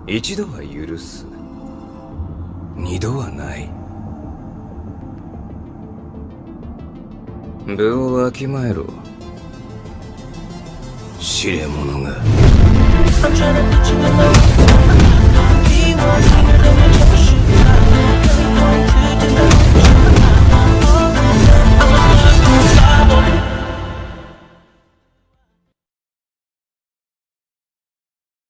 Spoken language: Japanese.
一度は許す。二度はない。分をわきまえろ。知れ者が。